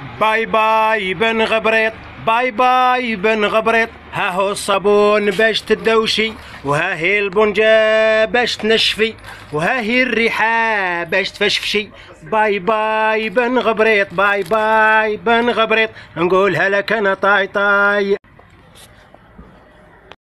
باي باي بن غبريط، باي باي بن غبريط، ها هو الصابون باش تدوشي، وها هي البنجة باش تنشفي، وها هي الريحة باش تفشفشي. باي باي بن غبريط، باي باي بن غبريط، نقولها لك انا طاي طاي.